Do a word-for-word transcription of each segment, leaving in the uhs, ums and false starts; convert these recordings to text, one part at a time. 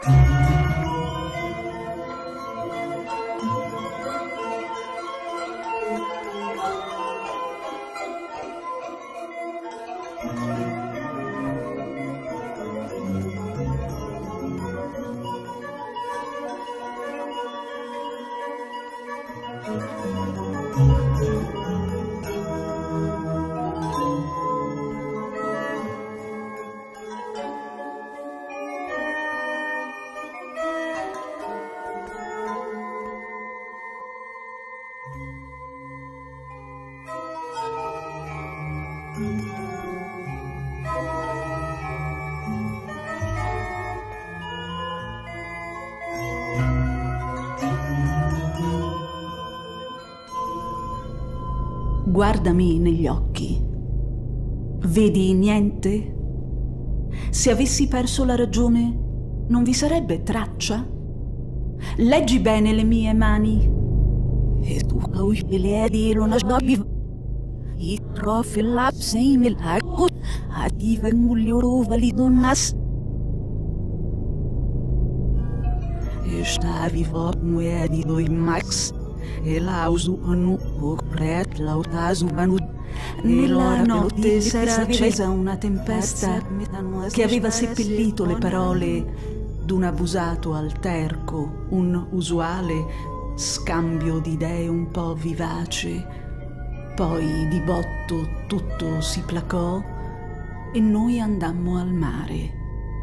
Guardami negli occhi. Vedi niente? Se avessi perso la ragione, non vi sarebbe traccia? Leggi bene le mie mani. E tu hai una sbaglio. I trofi lapsi nell'acqua, a ti vengono validonnas. E stavi fuori di due max. E l'ausubanu o pret l'autasubanu. Nella notte s'era accesa una tempesta che aveva seppellito le parole d'un abusato alterco, un usuale scambio di idee un po' vivace. Poi di botto tutto si placò e noi andammo al mare.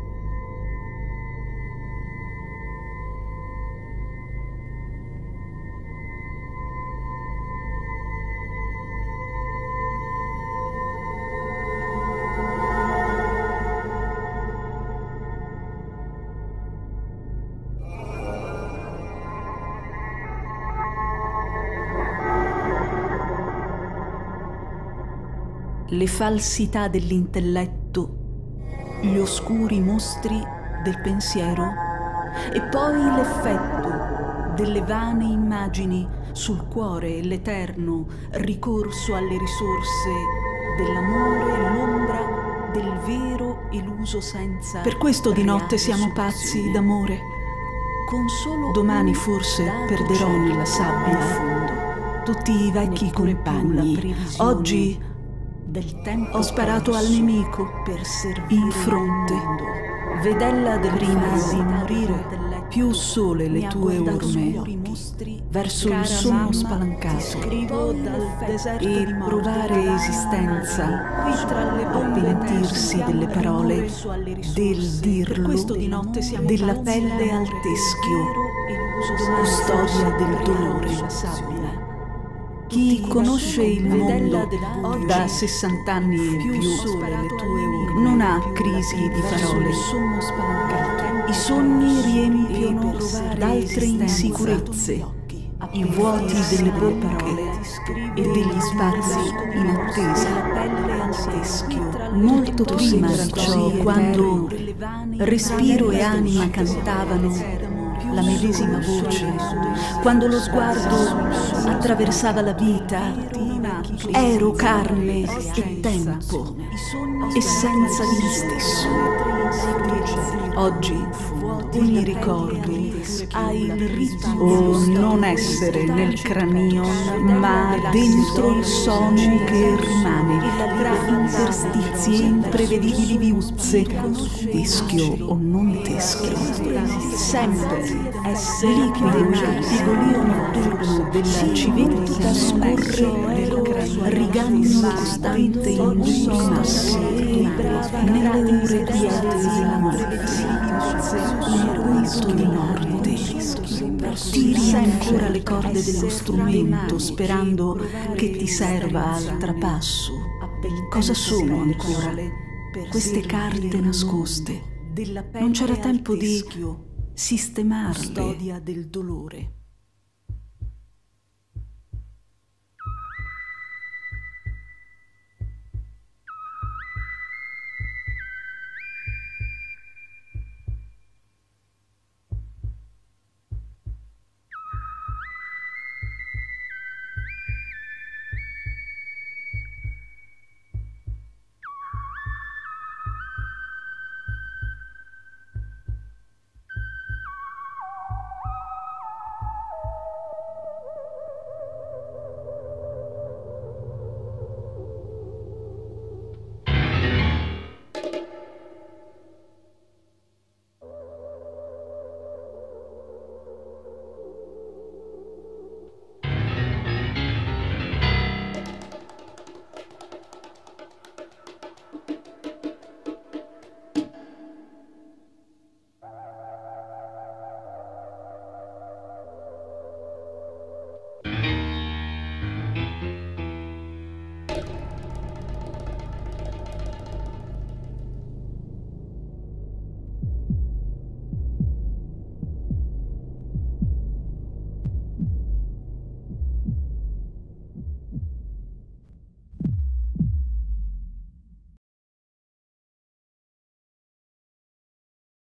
Le falsità dell'intelletto, gli oscuri mostri del pensiero e poi l'effetto delle vane immagini sul cuore e l'eterno ricorso alle risorse dell'amore e l'ombra del vero eluso senza. Per questo di notte siamo pazzi d'amore. Con solo domani forse perderò nella sabbia tutti i vecchi compagni. Oggi del tempo ho sparato al nemico per servire in fronte, vedella del prima di morire, più sole le tue orme verso il sonno spalancato e provare esistenza a pentirsi delle parole, del dirlo, della pelle al teschio, custodia del dolore. Chi conosce il mondo da sessant'anni e più non ha crisi di parole. I sogni riempiono d'altre insicurezze, i vuoti delle bocche e degli spazi in attesa. Molto prima di ciò, quando respiro e anima cantavano la medesima voce, quando lo sguardo attraversava la vita, ero carne e tempo, essenza di me stesso. Oggi ogni ricordo ha il ritmo o non essere nel cranio, ma dentro il sogno che rimane, interstizi imprevedibili viuzze, teschio o non teschio, sempre essere liquido nel pigolio notturno della civetta scorre, rigando costante in massi, nelle ore quiete della notte, un punto di morte. Tiri ancora le corde dello strumento sperando che ti serva al trapasso. Cosa sono ancora queste carte nascoste? Non c'era tempo di sistemarle. Custodia del dolore.